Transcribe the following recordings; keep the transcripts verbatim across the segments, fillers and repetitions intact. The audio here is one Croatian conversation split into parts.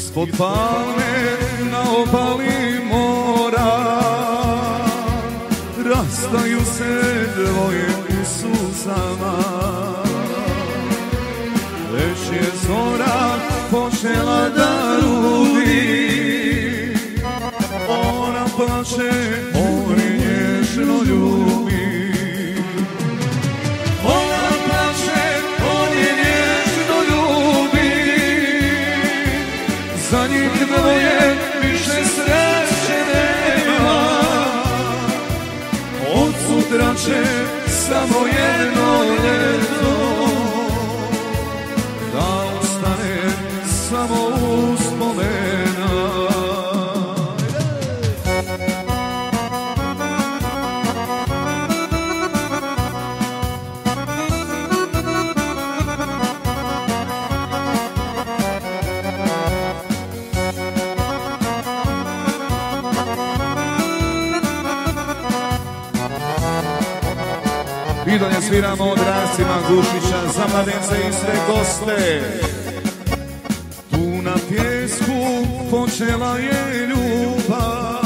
Ispod palme na obali mora rastaju se dvoje u suzama. Već je zora počela da rudi, ona plače, on je nježno ljubi. Ona plače, on je nježno ljubi, za njih dvoje više sreće nema. Od sutra će samo jedno ljeto, da ostane samo uspomena. I dalje sviramo od Rasima Gušića za mladence i sve goste. Tu na pjesku počela je ljubav,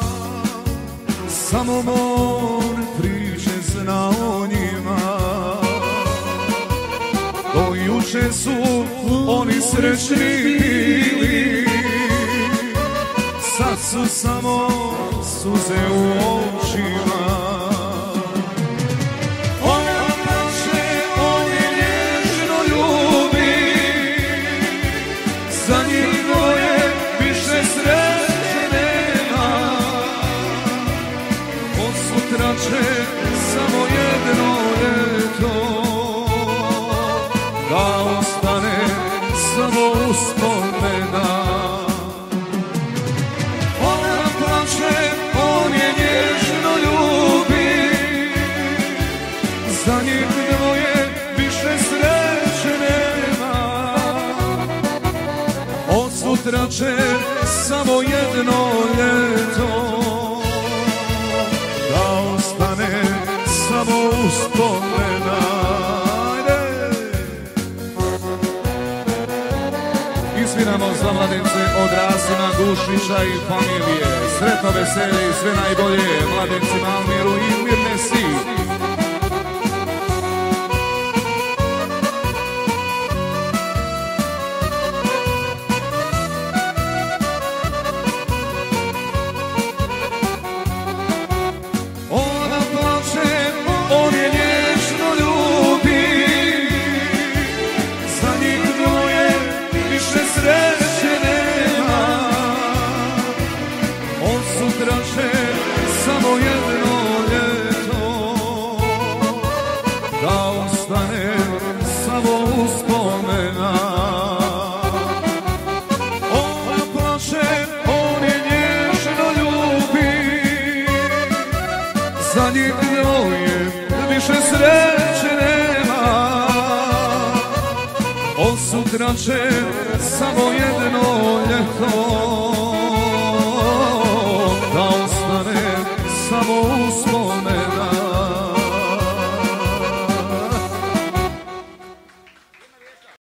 samo more priče zna o njima. Do juče su oni srećni bili, sad su samo suze u očima. Samo jedno ljeto, da ostane samo uspomena. Ona plače, on je nježno ljubi, za njih dvoje više sreće nema. Od sutra će samo jedno ljeto, samo uspomena. Isviramo za mladence od Rasima Gušića i familije. Sretno veselje i sve najbolje mladencima Almiru i mirne si. Samo jedno ljeto, da ostane samo uspomena. Ona plače, on je nježno ljubi, za njih dvoje više sreće nema. Od sutra će samo jedno ljeto, da ostane samo uspomena.